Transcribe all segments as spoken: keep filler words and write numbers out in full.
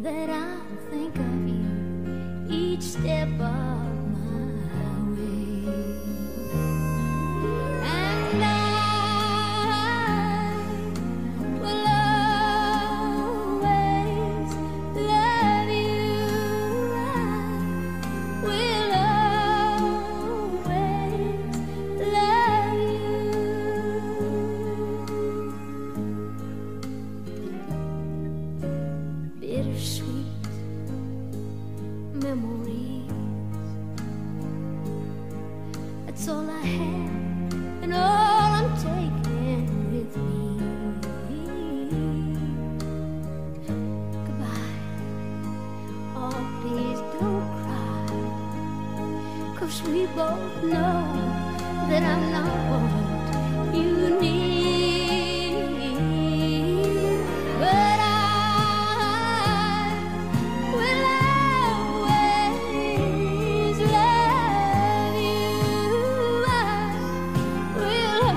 that I'll think of you each step of my way. And I will always love you. I will always love you. Bittersweet memories, that's all I have and all I'm taking with me. Goodbye, oh please don't cry, 'cause we both know that I'm not what you need. But I will always love you. I will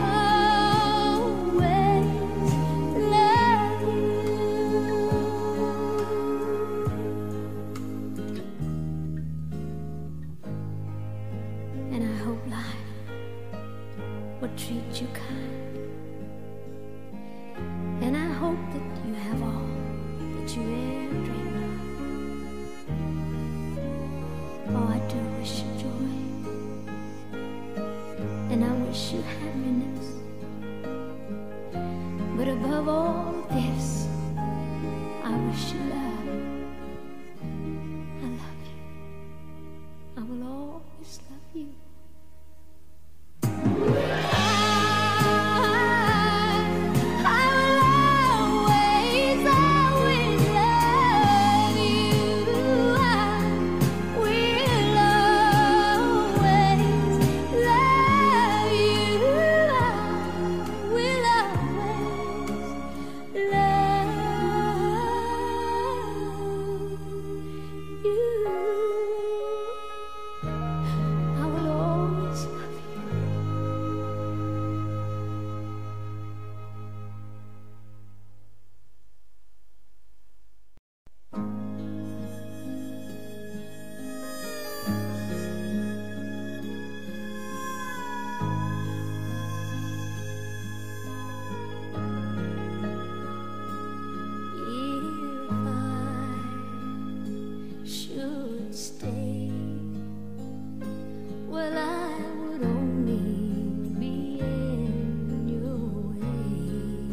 always love you. And I hope life will treat you kind, and I hope that you have all that you ever dreamed of. Oh, I do wish you joy, and I wish you happiness. But above all this, I wish you love. I love you. I will always love you. Stay, well, I would only be in your way,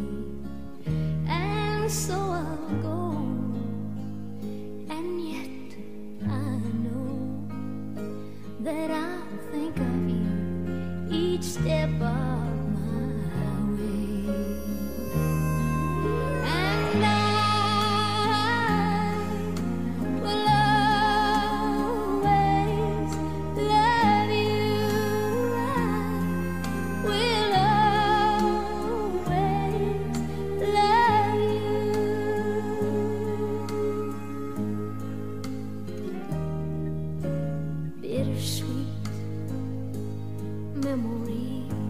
and so I'll go. And yet I know that I'll think of you each step of my way. And I bittersweet memories,